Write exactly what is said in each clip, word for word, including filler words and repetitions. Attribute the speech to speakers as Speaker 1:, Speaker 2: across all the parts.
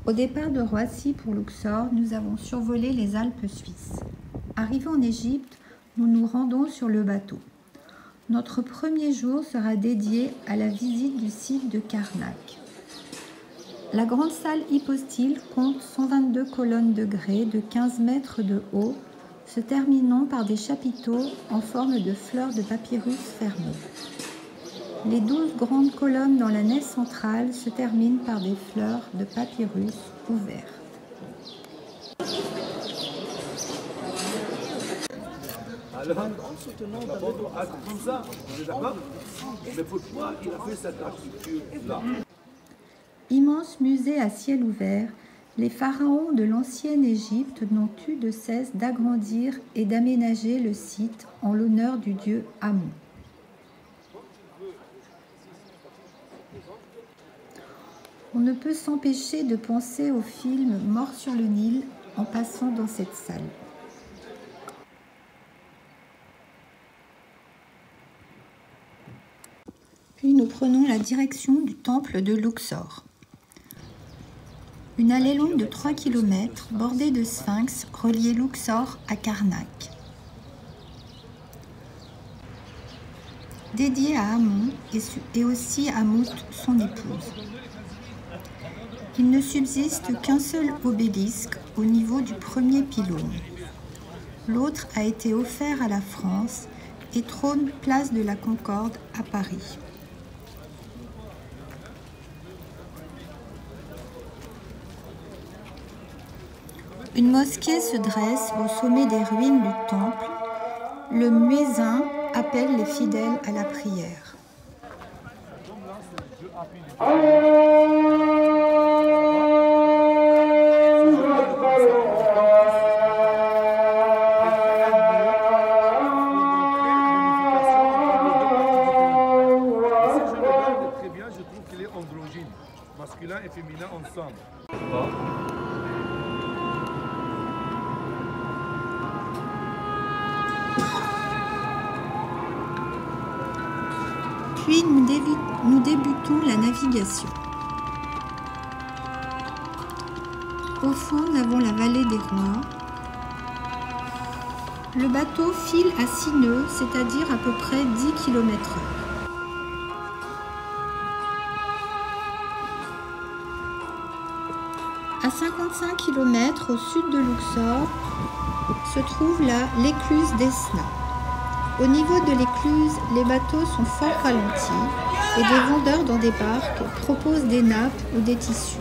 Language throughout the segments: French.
Speaker 1: Au départ de Roissy pour Luxor, nous avons survolé les Alpes suisses. Arrivés en Égypte, nous nous rendons sur le bateau. Notre premier jour sera dédié à la visite du site de Karnak. La grande salle hypostyle compte cent vingt-deux colonnes de grès de quinze mètres de haut, se terminant par des chapiteaux en forme de fleurs de papyrus fermées. Les douze grandes colonnes dans la nef centrale se terminent par des fleurs de papyrus ouvertes.
Speaker 2: Alors, comme ça, on est d'accord? Mais pourquoi il a fait cette architecture-là?
Speaker 1: Immense musée à ciel ouvert, les pharaons de l'ancienne Égypte n'ont eu de cesse d'agrandir et d'aménager le site en l'honneur du dieu Amon. On ne peut s'empêcher de penser au film Mort sur le Nil en passant dans cette salle. Puis nous prenons la direction du temple de Luxor. Une allée longue de trois kilomètres, bordée de sphinx, reliait Luxor à Karnak. Dédié à Amon et aussi à Mout, son épouse. Il ne subsiste qu'un seul obélisque au niveau du premier pylône. L'autre a été offert à la France et trône place de la Concorde à Paris. Une mosquée se dresse au sommet des ruines du temple. Le muezzin appelle les fidèles à la prière.
Speaker 2: Très bien, je trouve qu'il est androgyne, masculin et féminin ensemble.
Speaker 1: Puis nous, nous débutons la navigation. Au fond, nous avons la vallée des Rois. Le bateau file à six nœuds, c'est-à-dire à peu près dix kilomètres heure. À cinquante-cinq kilomètres au sud de Luxor se trouve l'écluse d'Esna. Au niveau de l'écluse, les bateaux sont fort ralentis et des vendeurs dans des barques proposent des nappes ou des tissus.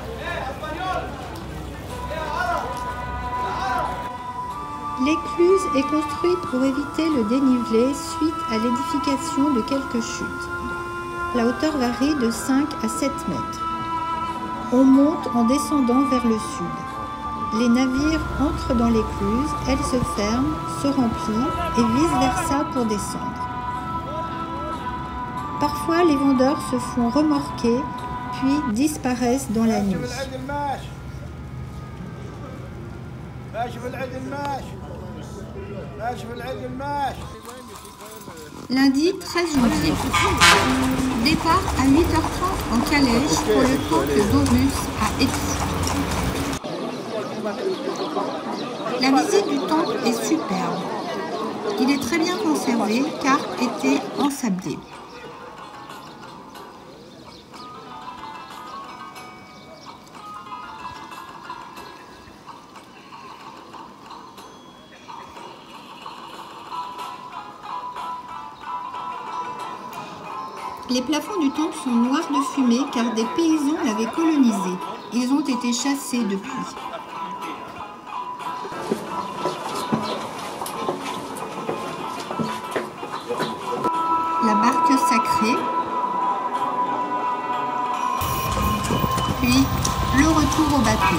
Speaker 1: L'écluse est construite pour éviter le dénivelé suite à l'édification de quelques chutes. La hauteur varie de cinq à sept mètres. On monte en descendant vers le sud. Les navires entrent dans l'écluse, elle se ferme, se remplit et vice-versa pour descendre. Parfois, les vendeurs se font remorquer, puis disparaissent dans la nuit. Lundi treize janvier. Départ à huit heures trente en calèche pour le temple d'Horus à Edfou. La visite du temple est superbe. Il est très bien conservé car était ensablé. Les plafonds du temple sont noirs de fumée car des paysans l'avaient colonisé. Ils ont été chassés depuis. La barque sacrée, puis le retour au bateau.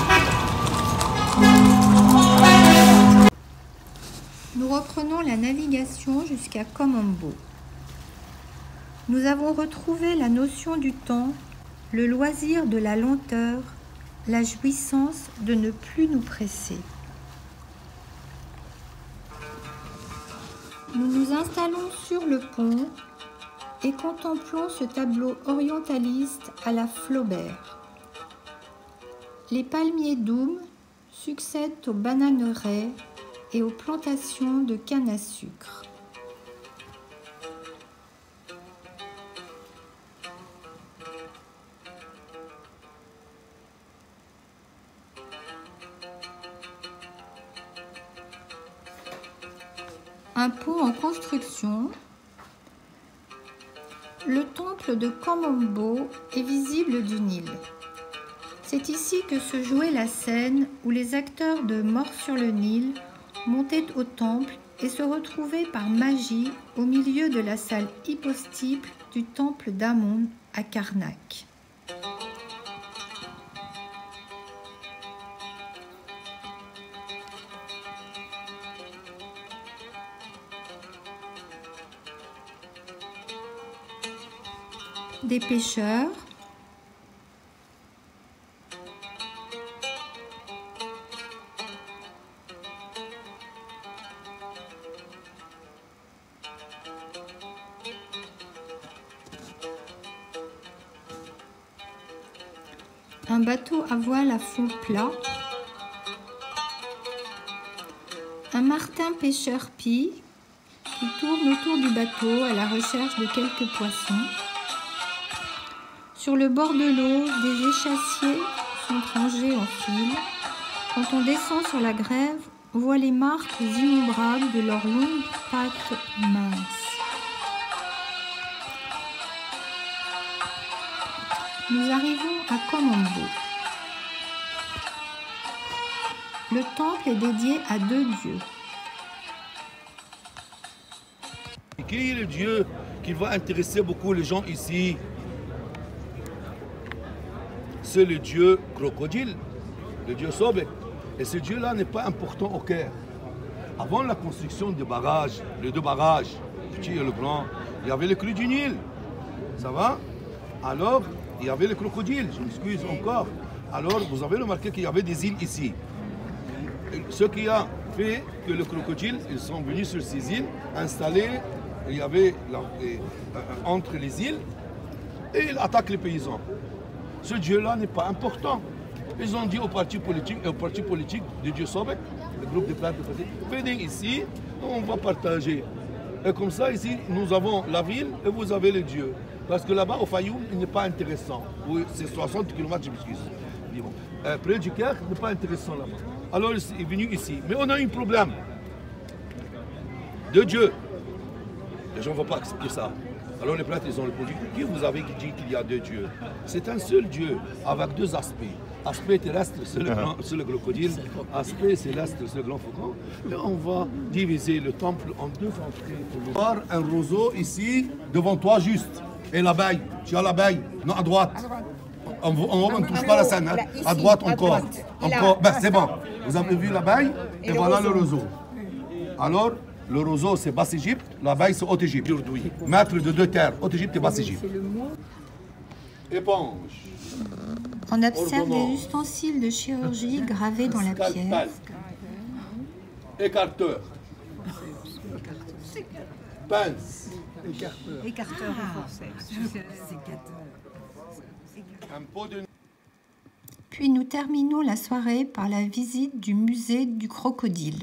Speaker 1: Nous reprenons la navigation jusqu'à Kom Ombo. Nous avons retrouvé la notion du temps, le loisir de la lenteur, la jouissance de ne plus nous presser. Nous nous installons sur le pont et contemplons ce tableau orientaliste à la Flaubert. Les palmiers d'Oum succèdent aux bananeraies et aux plantations de canne à sucre. Un pont en construction. Le temple de Kamambo est visible du Nil. C'est ici que se jouait la scène où les acteurs de Mort sur le Nil montaient au temple et se retrouvaient par magie au milieu de la salle hypostiple du temple d'Amon à Karnak. Des pêcheurs, un bateau à voile à fond plat, un martin pêcheur pie qui tourne autour du bateau à la recherche de quelques poissons. Sur le bord de l'eau, des échassiers sont rangés en file. Quand on descend sur la grève, on voit les marques innombrables de leurs longues pattes minces. Nous arrivons à Kamambo. Le temple est dédié à deux dieux.
Speaker 2: Qui est le dieu qui va intéresser beaucoup les gens ici? C'est le dieu crocodile, le dieu Sobek. Et ce dieu-là n'est pas important au Caire. Avant la construction des barrages, les deux barrages, le petit et le grand, il y avait le cru du Nil. Ça va? Alors, il y avait le crocodile, je m'excuse encore. Alors, vous avez remarqué qu'il y avait des îles ici. Et ce qui a fait que le crocodile, ils sont venus sur ces îles, installés, il y avait là, et, euh, entre les îles, et ils attaquent les paysans. Ce Dieu-là n'est pas important. Ils ont dit au parti politique et au parti politique de Dieu Sobek, le groupe de plaintes de parti, venez ici, on va partager. Et comme ça, ici, nous avons la ville et vous avez le Dieu. Parce que là-bas, au Fayoum, il n'est pas intéressant. Oui, c'est soixante kilomètres, je m'excuse. Bon. Euh, près du Caire, il n'est pas intéressant là-bas. Alors, il est venu ici. Mais on a un problème de Dieu. Les gens ne vont pas accepter ça. Alors les prêtres, ils ont répondu, qui vous avez dit qu'il y a deux dieux? C'est un seul Dieu, avec deux aspects. Aspect terrestre, c'est le, le crocodile. Aspect céleste, c'est le grand faucon. Et on va diviser le temple en deux entrées. Voir un roseau ici, devant toi juste. Et l'abeille, tu as l'abeille, non, à droite. En haut, on ne touche pas la scène. Hein. À droite encore. Encore. Ben, c'est bon. Vous avez vu l'abeille et, et voilà le roseau. Alors, le roseau, c'est Basse-Égypte, l'abeille, c'est Haute-Égypte. Maître de deux terres, Haute-Égypte et Basse-Égypte. Éponge.
Speaker 1: On observe des ustensiles de chirurgie gravés dans la pierre.
Speaker 2: Écarteur. Pince.
Speaker 3: Écarteur en français.
Speaker 2: Un pot de...
Speaker 1: Puis nous terminons la soirée par la visite du musée du crocodile.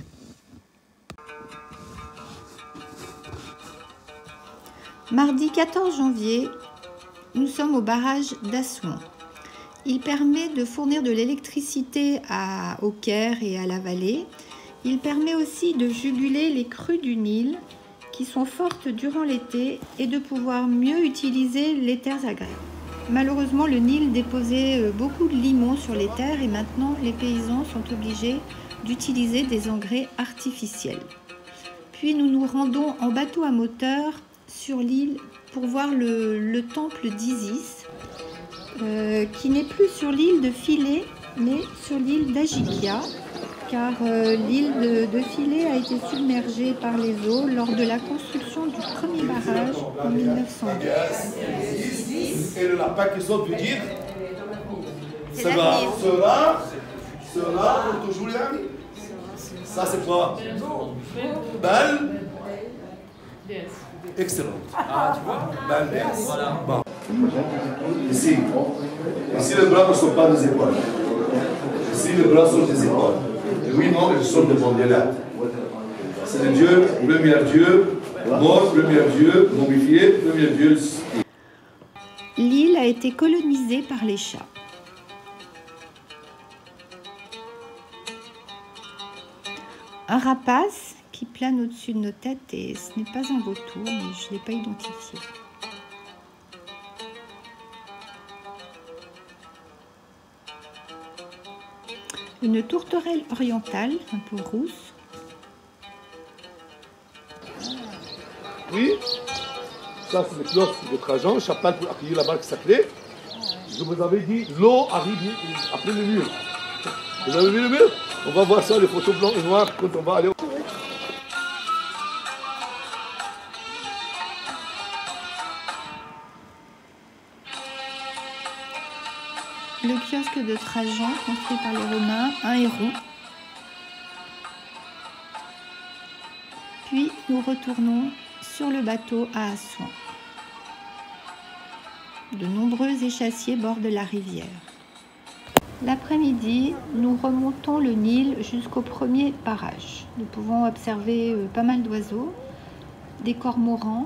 Speaker 1: Mardi quatorze janvier, nous sommes au barrage d'Assouan. Il permet de fournir de l'électricité au Caire et à la vallée. Il permet aussi de juguler les crues du Nil qui sont fortes durant l'été et de pouvoir mieux utiliser les terres agricoles. Malheureusement, le Nil déposait beaucoup de limon sur les terres et maintenant les paysans sont obligés d'utiliser des engrais artificiels. Puis nous nous rendons en bateau à moteur sur l'île pour voir le, le temple d'Isis, euh, qui n'est plus sur l'île de Philae, mais sur l'île d'Agikia, car euh, l'île de, de Philae a été submergée par les eaux lors de la construction du premier barrage en mille neuf cent dix.
Speaker 2: Et le lapin qui saute veut dire sera, sera, sera pour toujours les amis. Ça c'est quoi? Belle. Excellent.
Speaker 4: Ah, tu vois?
Speaker 2: Belle.
Speaker 4: Voilà.
Speaker 2: Bon. Ici. Ici les bras ne sont pas des épaules. aussi les bras sur les épaules. Et oui, non, je sors de mon délai. C'est le Dieu, premier Dieu, mort, premier Dieu, momifié, premier Dieu.
Speaker 1: L'île a été colonisée par les chats. Un rapace qui plane au-dessus de nos têtes et ce n'est pas un vautour, mais je ne l'ai pas identifié. Une tourterelle orientale, un peu rousse.
Speaker 2: Oui, ça c'est le cloche de Trajan, chapelle pour accueillir la barque sacrée. Je vous avais dit, l'eau arrive après le mur. Vous avez vu le mur? On va voir ça, les photos blancs et noirs, quand on va aller au...
Speaker 1: Le kiosque de Trajan, construit par les Romains, un héron. Puis nous retournons sur le bateau à Assouan. De nombreux échassiers bordent la rivière. L'après-midi, nous remontons le Nil jusqu'au premier barrage. Nous pouvons observer pas mal d'oiseaux, des cormorans.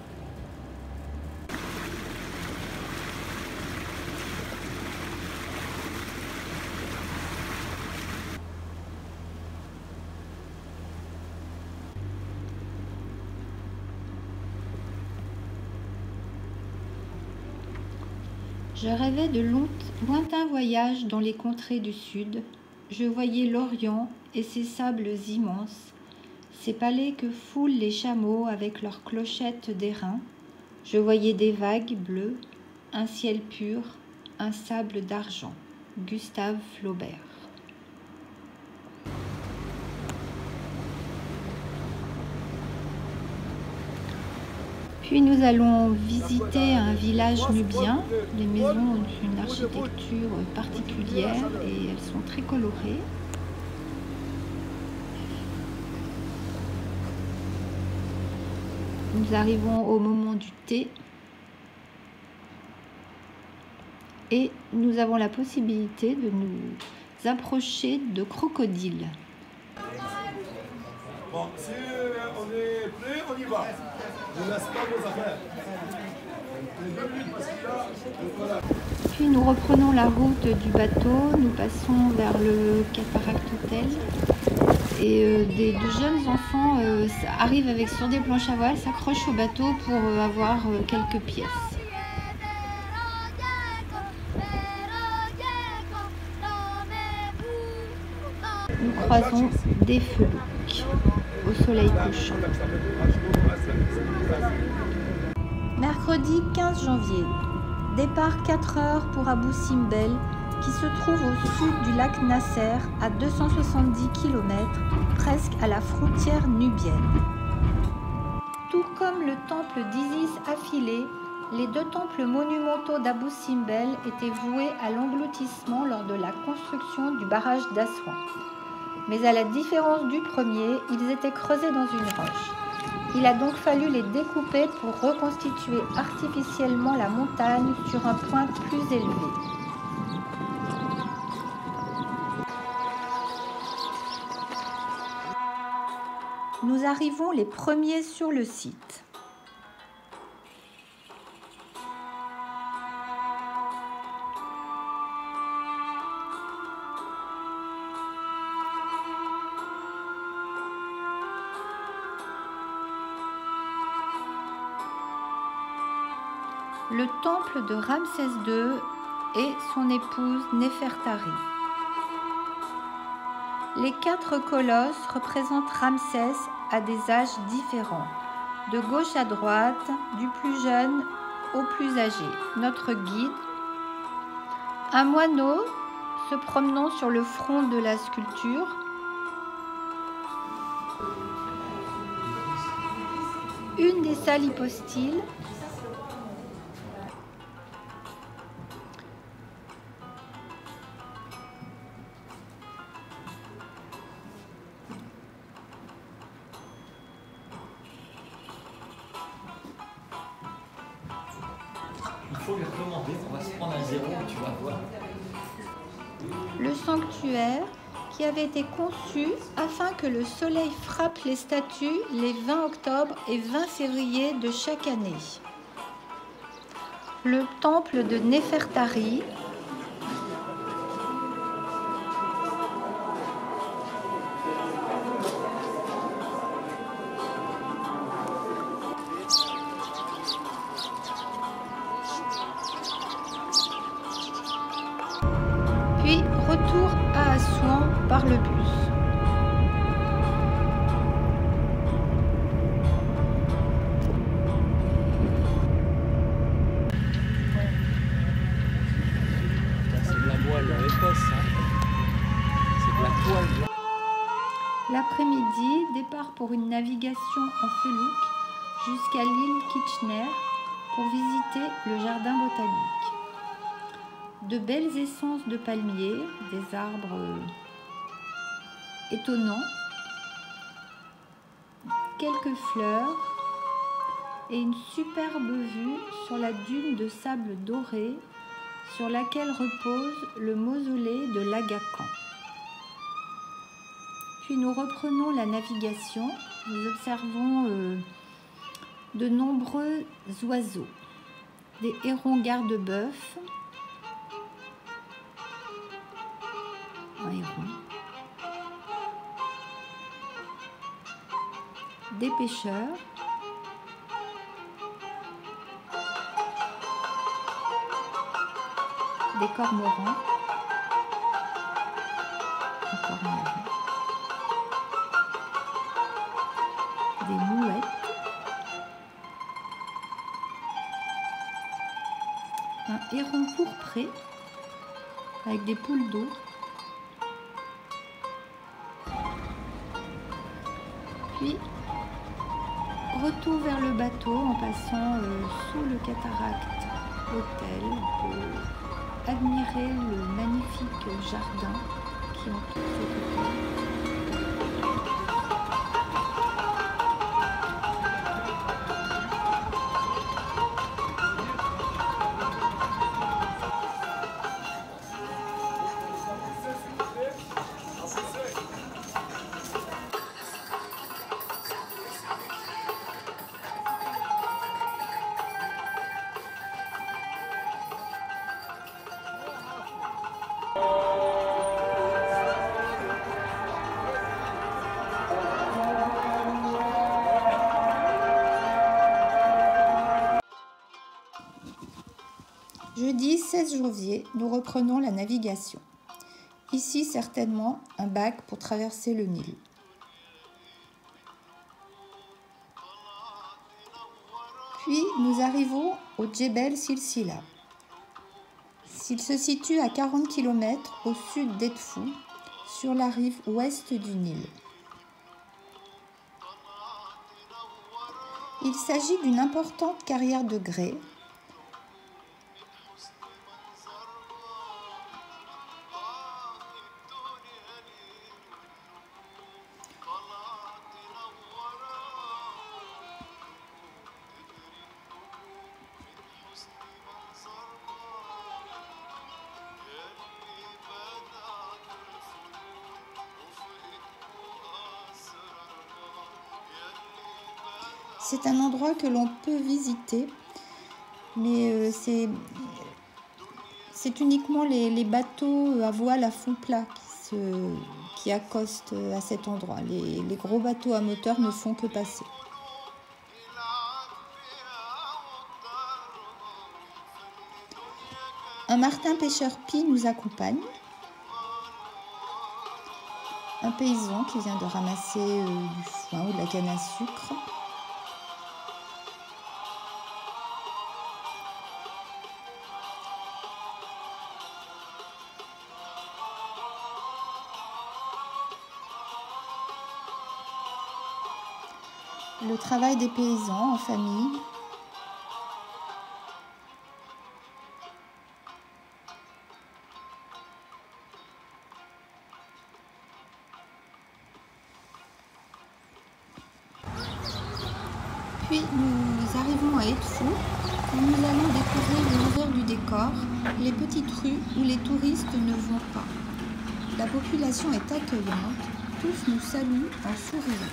Speaker 1: Je rêvais de lointains voyages dans les contrées du sud. Je voyais l'Orient et ses sables immenses, ces palais que foulent les chameaux avec leurs clochettes d'airain. Je voyais des vagues bleues, un ciel pur, un sable d'argent. Gustave Flaubert. Puis nous allons visiter un village nubien. Les maisons ont une architecture particulière et elles sont très colorées. Nous arrivons au moment du thé et nous avons la possibilité de nous approcher de crocodiles.
Speaker 2: Bon, si on est prêt, on y va. Ne laisse pas vos affaires.
Speaker 1: Puis nous reprenons la route du bateau, nous passons vers le Cataract Hotel et euh, des de jeunes enfants euh, arrivent avec sur des planches à voile, s'accrochent au bateau pour euh, avoir euh, quelques pièces. Nous croisons des felouks au soleil couchant. Mercredi quinze janvier, départ quatre heures pour Abou Simbel qui se trouve au sud du lac Nasser à deux cent soixante-dix kilomètres, presque à la frontière nubienne. Tout comme le temple d'Isis affilé, les deux temples monumentaux d'Abou Simbel étaient voués à l'engloutissement lors de la construction du barrage d'Assouan. Mais à la différence du premier, ils étaient creusés dans une roche. Il a donc fallu les découper pour reconstituer artificiellement la montagne sur un point plus élevé. Nous arrivons les premiers sur le site. Le temple de Ramsès deux et son épouse Néfertari. Les quatre colosses représentent Ramsès à des âges différents, de gauche à droite, du plus jeune au plus âgé. Notre guide, un moineau se promenant sur le front de la sculpture, une des salles hypostyles,
Speaker 4: il faut lui recommander, on va se prendre un zéro, tu vas voir.
Speaker 1: le sanctuaire qui avait été conçu afin que le soleil frappe les statues les vingt octobre et vingt février de chaque année. Le temple de Néfertari, puis retour à Assouan par le bus. L'après-midi, départ pour une navigation en felouk jusqu'à l'île Kitchener pour visiter le jardin botanique. De belles essences de palmiers, des arbres étonnants, quelques fleurs et une superbe vue sur la dune de sable doré sur laquelle repose le mausolée de l'Aga Khan. Puis nous reprenons la navigation, nous observons euh, de nombreux oiseaux, des hérons garde-bœuf, un héron, des pêcheurs, des cormorans, un cormoran, des mouettes, un héron pourpré avec des poules d'eau, puis retour vers le bateau en passant euh, sous le cataracte hôtel pour admirer le magnifique jardin qui entoure cet hôtel. Jeudi seize janvier, nous reprenons la navigation. Ici, certainement, un bac pour traverser le Nil. Puis, nous arrivons au Djebel Silsila. Il se situe à quarante kilomètres au sud d'Edfou, sur la rive ouest du Nil. Il s'agit d'une importante carrière de grès. C'est un endroit que l'on peut visiter, mais euh, c'est, c'est uniquement les, les bateaux à voile à fond plat qui, se, qui accostent à cet endroit. Les, les gros bateaux à moteur ne font que passer. Un martin pêcheur-pie nous accompagne. Un paysan qui vient de ramasser euh, du foin ou de la canne à sucre. Le travail des paysans en famille. Puis nous arrivons à Edfou, où nous allons découvrir le l'envers du décor, les petites rues où les touristes ne vont pas. La population est accueillante, tous nous saluent en souriant.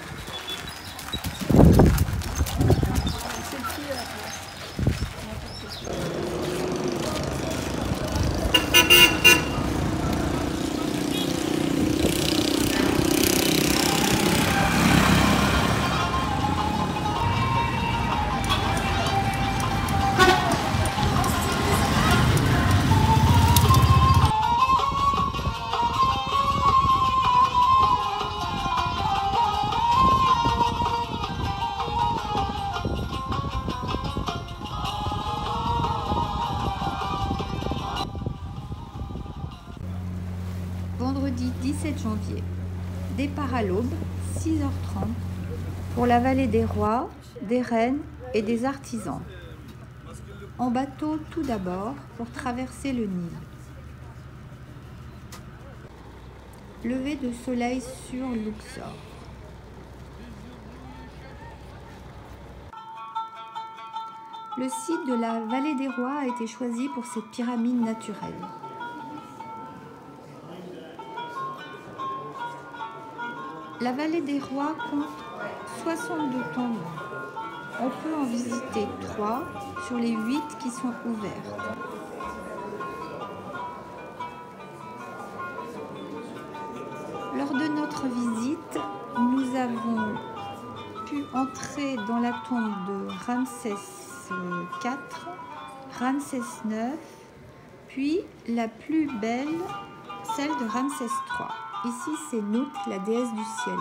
Speaker 1: Vendredi dix-sept janvier, départ à l'aube, six heures trente, pour la vallée des rois, des reines et des artisans. En bateau tout d'abord pour traverser le Nil. Lever de soleil sur Luxor. Le site de la vallée des rois a été choisi pour cette pyramide naturelle. La vallée des rois compte soixante-deux tombes. On peut en visiter trois sur les huit qui sont ouvertes. Lors de notre visite, nous avons pu entrer dans la tombe de Ramsès quatre, Ramsès neuf, puis la plus belle, celle de Ramsès trois. Ici, c'est Nout, la déesse du ciel.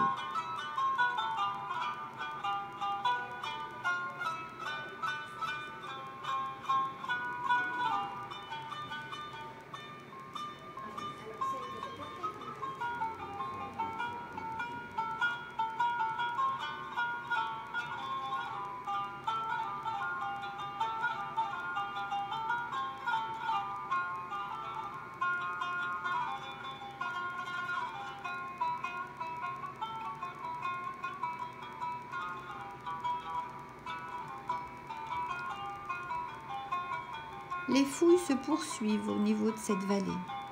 Speaker 1: Les fouilles se poursuivent au niveau de cette vallée.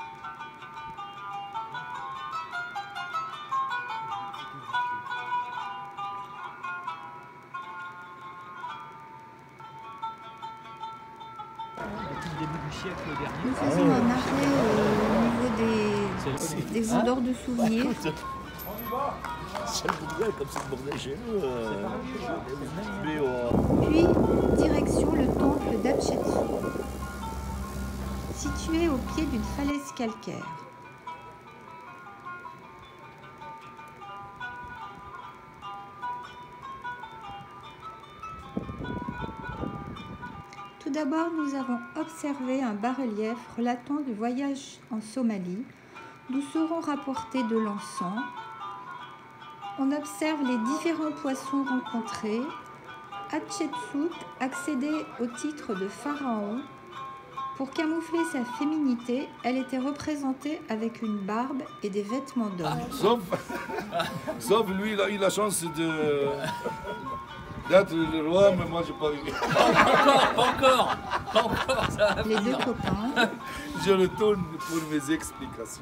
Speaker 1: Nous faisons un arrêt au niveau des, des vendeurs de souvenirs. Puis, direction le temple d'Hatshepsut, situé au pied d'une falaise calcaire. Tout d'abord, nous avons observé un bas-relief relatant le voyage en Somalie, d'où seront rapportés de l'encens. On observe les différents poissons rencontrés. Hatshepsut accédait au titre de pharaon. Pour camoufler sa féminité, elle était représentée avec une barbe et des vêtements d'homme.
Speaker 2: Sauf, sauf lui, il a eu la chance de d'être le roi, mais moi, j'ai pas eu.
Speaker 4: Pas encore, pas encore, pas encore, ça va
Speaker 1: Les deux copains.
Speaker 2: Je retourne pour mes explications.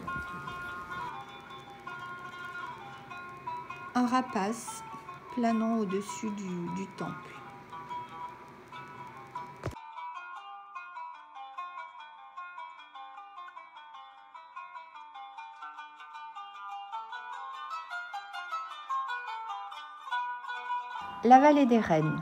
Speaker 1: Un rapace planant au-dessus du, du temple. La vallée des reines.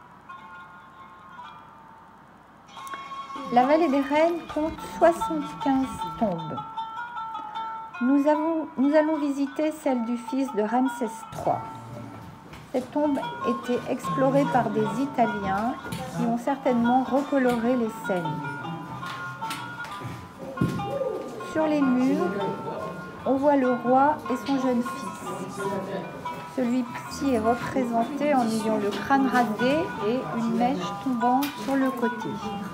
Speaker 1: La vallée des reines compte soixante-quinze tombes. Nous, avons, nous allons visiter celle du fils de Ramsès trois. Cette tombe était explorée par des Italiens qui ont certainement recoloré les scènes. Sur les murs, on voit le roi et son jeune fils. Celui-ci est représenté en ayant le crâne rasé et une mèche tombant sur le côté.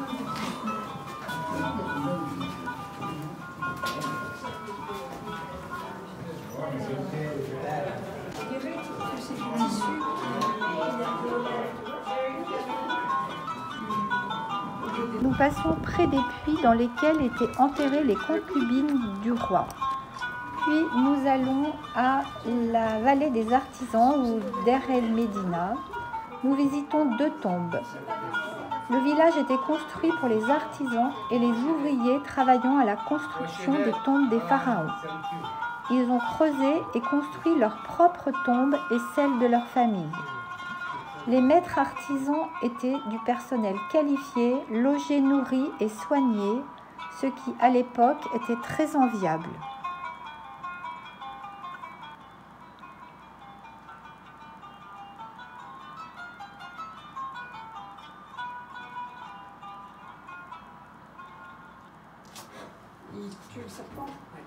Speaker 1: Nous passons près des puits dans lesquels étaient enterrées les concubines du roi. Puis nous allons à la vallée des artisans ou Der El Medina. Nous visitons deux tombes. Le village était construit pour les artisans et les ouvriers travaillant à la construction des tombes des pharaons. Ils ont creusé et construit leurs propres tombes et celles de leur famille. Les maîtres artisans étaient du personnel qualifié, logé, nourri et soigné, ce qui à l'époque était très enviable.
Speaker 3: Il tue le serpent.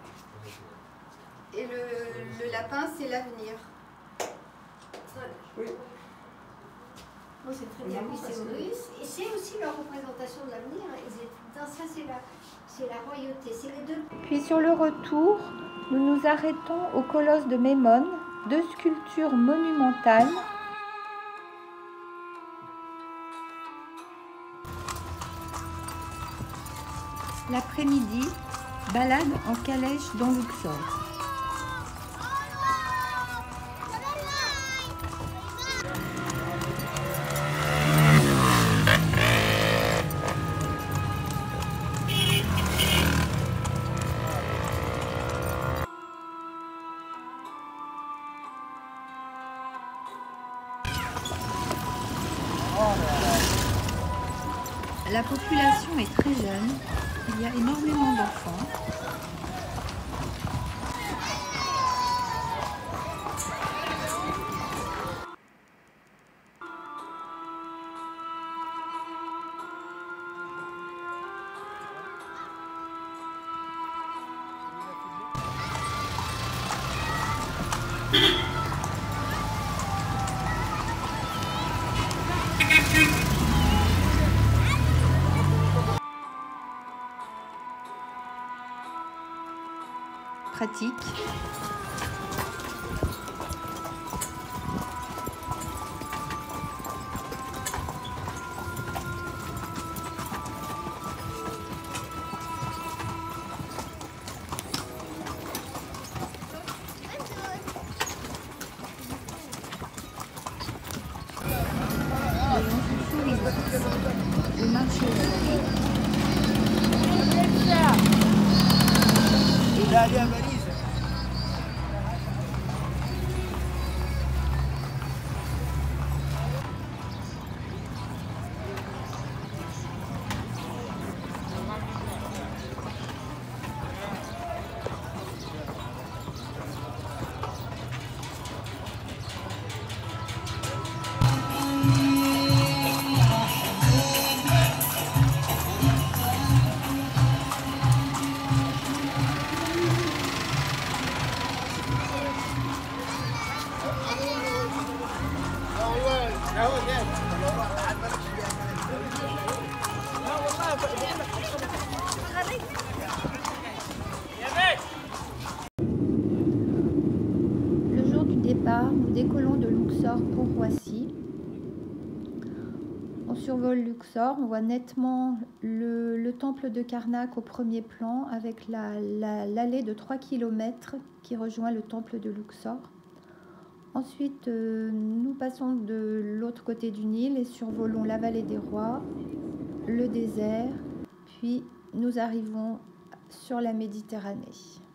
Speaker 1: Et le, le lapin, c'est l'avenir.
Speaker 3: Oui.
Speaker 5: Bon, c'est très bien, oui, c'est oui, et c'est aussi leur représentation de l'avenir. Ça, c'est la, c'est la royauté, c'est les deux.
Speaker 1: Puis sur le retour, nous nous arrêtons au colosse de Memnon, deux sculptures monumentales. L'après-midi, balade en calèche dans Luxor. La population est très jeune, il y a énormément d'enfants. Pratique. Les gens sont souriants. Le marché
Speaker 6: Il a allé à Valise.
Speaker 1: Le jour du départ, nous décollons de Luxor pour Roissy. On survole Luxor, on voit nettement le, le temple de Karnak au premier plan avec la, la, l'allée de trois kilomètres qui rejoint le temple de Luxor. Ensuite, euh, nous passons de l'autre côté du Nil et survolons la vallée des rois, le désert, puis nous arrivons sur la Méditerranée.